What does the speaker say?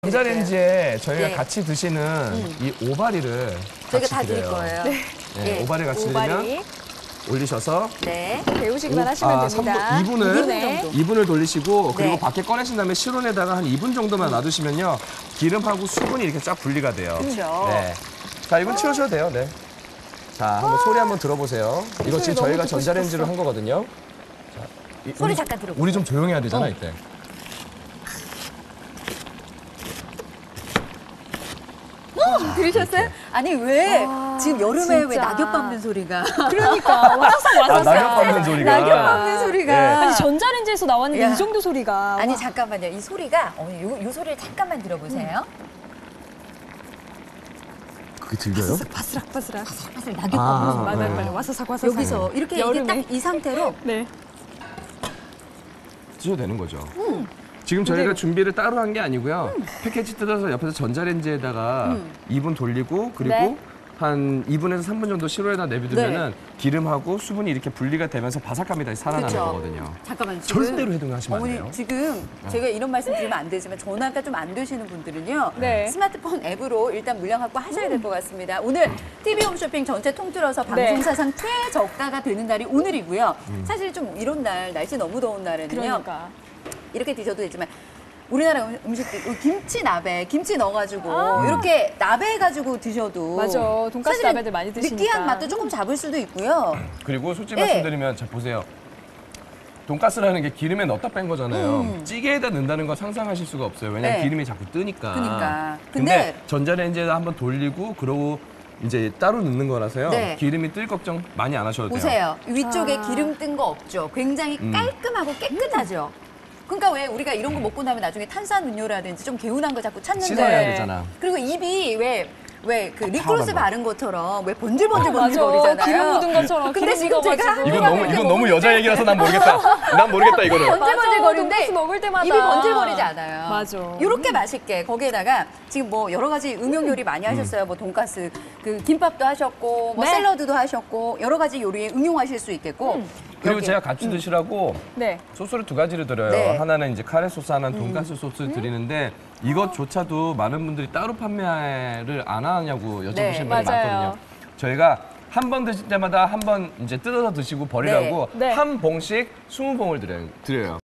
전자레인지에 저희가 네. 같이 드시는 이 오바리를 저희가 같이 다 드릴 드려요. 거예요. 네, 네. 오바리 같이 오바리. 드리면 올리셔서 네. 데우시기만 하시면 됩니다. 2분을, 2분을 돌리시고 그리고 네. 밖에 꺼내신 다음에 실온에다가 한 2분 정도만 놔두시면요. 기름하고 수분이 이렇게 쫙 분리가 돼요. 그렇죠. 네. 자, 이건 치우셔도 돼요. 네. 자, 한번 소리 한번 들어보세요. 이거 지금 너무 저희가 듣고 전자레인지로 한 거거든요. 자, 소리 잠깐 들어보세요. 우리 좀 조용해야 되잖아, 이때. 들으셨어요? 아니 왜 와, 지금 여름에 왜 진짜. 낙엽 밟는 소리가 그러니까 와삭 아, 와삭. 낙엽 밟는 소리가. 낙엽 밟는 소리가 네. 아니 전자레인지에서 나왔는데 야. 이 정도 소리가. 아니 와. 잠깐만요. 이 소리가 요 소리를 잠깐만 들어보세요. 그게 들려요? 바스락바스락. 사실 낙엽 밟는 소리. 맞아요, 네. 맞아요. 와사삭 와사삭. 여기서 이렇게 이게 여름에. 딱 이 상태로 네. 드셔도 되는 거죠. 지금 저희가 준비를 따로 한 게 아니고요. 패키지 뜯어서 옆에서 전자레인지에다가 2분 돌리고 그리고 네. 한 2분에서 3분 정도 실온에다 내비두면은 기름하고 수분이 이렇게 분리가 되면서 바삭함이 다시 살아나는 그쵸. 거거든요. 잠깐만 지금 절대로 해동하시면 안 어머니 돼요. 지금 제가 이런 말씀 드리면 안 되지만 전화가 좀 안 되시는 분들은요. 네. 스마트폰 앱으로 일단 물량받고 하셔야 될 것 같습니다. 오늘 TV 홈쇼핑 전체 통틀어서 방송사상 최저가가 되는 날이 오늘이고요. 사실 좀 이런 날 날씨 너무 더운 날에는요. 그러니까. 이렇게 드셔도 되지만 우리나라 음식들 김치나베 김치 넣어가지고 아. 이렇게 나베 해가지고 드셔도 맞아. 돈가스 사실은 나베들 많이 드시니까. 느끼한 맛도 조금 잡을 수도 있고요. 그리고 솔직히 예. 말씀드리면 자 보세요. 돈가스라는 게 기름에 넣었다 뺀 거잖아요. 찌개에다 넣는다는 거 상상하실 수가 없어요. 왜냐면 네. 기름이 자꾸 뜨니까. 그러니까. 근데 전자레인지에다 한번 돌리고 그러고 이제 따로 넣는 거라서요. 네. 기름이 뜰 걱정 많이 안 하셔도 돼요. 보세요. 위쪽에 아. 기름 뜬 거 없죠. 굉장히 깔끔하고 깨끗하죠. 그러니까 왜 우리가 이런 거 먹고 나면 나중에 탄산음료라든지 좀 개운한 거 자꾸 찾는데 씻어야 되잖아. 그리고 입이 왜 그 립글로스 타워한 거. 바른 것처럼 왜 번질번질 맞아. 번질거리잖아요. 기름 묻은 것처럼 근데 기름 지금 제가 묻어가지고. 이건 너무 여자 얘기라서 난 모르겠다. 난 모르겠다 이거는. 번질번질거리는데 돈가스 먹을 때마다. 입이 번질거리지 않아요. 맞아. 이렇게 맛있게 거기에다가 지금 뭐 여러 가지 응용 요리 많이 하셨어요. 뭐 돈가스, 그 김밥도 하셨고, 뭐 네. 샐러드도 하셨고 여러 가지 요리에 응용하실 수 있겠고. 그리고 여기. 제가 같이 드시라고 네. 소스를 두 가지를 드려요. 네. 하나는 이제 카레 소스, 하나는 돈가스 소스 드리는데 이것조차도 많은 분들이 따로 판매를 안 하냐고 여쭤보시는 네. 분이 맞아요. 많거든요. 저희가 한 번 드실 때마다 한 번 이제 뜯어서 드시고 버리라고 네. 네. 한 봉씩 20봉을 드려요.